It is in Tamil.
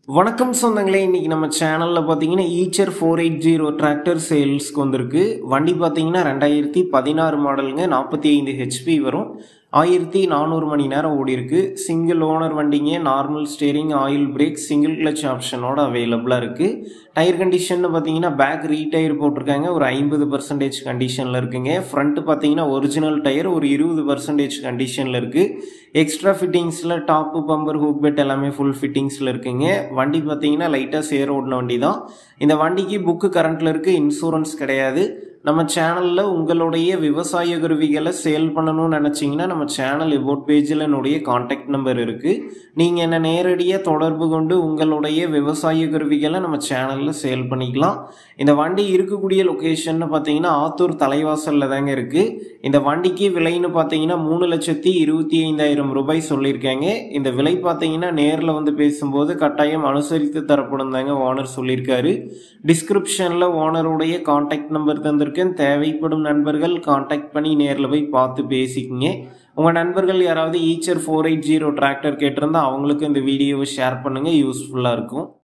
வணக்கம் சொந்தங்களே, இன்னைக்கு நம்ம சேனல்ல பாத்தீங்கன்னா ஈச்சர் 480 டிராக்டர் சேல்ஸ்க்கு வந்திருக்கு. வண்டி பாத்தீங்கன்னா 2016 மாடலுங்க, 45 ஹெச்பி வரும். 1400 மணி நேரம் ஓடி இருக்கு. சிங்கிள் ஓனர் வண்டிங்க, normal steering, oil brake, single clutch ஆப்ஷனோட அவைலபிளா இருக்கு. டயர் கண்டிஷன் பாத்தீங்கன்னா பேக் ரீடயர் போட்டிருக்காங்க, ஒரு 50% கண்டிஷன்ல இருக்குங்க. ஃப்ரண்ட் பாத்தீங்கன்னா ஒரிஜினல் டயர் ஒரு 20% கண்டிஷன்ல இருக்கு. எக்ஸ்ட்ரா ஃபிட்டிங்ஸ்ல டாப் பம்பர் ஹூக் பெட் எல்லாமே ஃபுல் ஃபிட்டிங்ஸ்ல இருக்குங்க. வண்டி பாத்தீங்கன்னா லைட்டா சேர் ஓடின வண்டி தான். இந்த வண்டிக்கு புக்கு கரண்ட்ல இருக்கு, இன்சூரன்ஸ் கிடையாது. நம்ம சேனல்ல உங்களுடைய விவசாய கருவிகளை சேல் பண்ணணும்னு நினைச்சீங்கன்னா நம்ம சேனல் எபோட் பேஜில் என்னுடைய கான்டாக்ட் நம்பர் இருக்கு. நீங்க என்ன நேரடியாக தொடர்பு கொண்டு உங்களுடைய விவசாய கருவிகளை நம்ம சேனல்ல சேல் பண்ணிக்கலாம். இந்த வண்டி இருக்கக்கூடிய லொகேஷன் பார்த்தீங்கன்னா ஆத்தூர் தலைவாசல்ல தாங்க இருக்கு. இந்த வண்டிக்கு விலைன்னு பார்த்தீங்கன்னா 3,25,000 ரூபாய் சொல்லியிருக்காங்க. இந்த விலை பார்த்தீங்கன்னா நேரில் வந்து பேசும்போது கட்டாயம் அனுசரித்து தரப்படும் தாங்க ஓனர் சொல்லியிருக்காரு. டிஸ்கிரிப்ஷன்ல ஓனருடைய கான்டாக்ட் நம்பர் தந்திருக்கேன். தேவைப்படும் நண்பர்கள் கான்டாக்ட் பண்ணி நேரில் போய் பார்த்து பேசிக்கிங்க. உங்க நண்பர்கள் யாராவது ஈச்சர் 480 டிராக்டர் கேட்டிருந்தா அவங்களுக்கு இந்த வீடியோவை ஷேர் பண்ணுங்க, யூஸ்ஃபுல்லா இருக்கும்.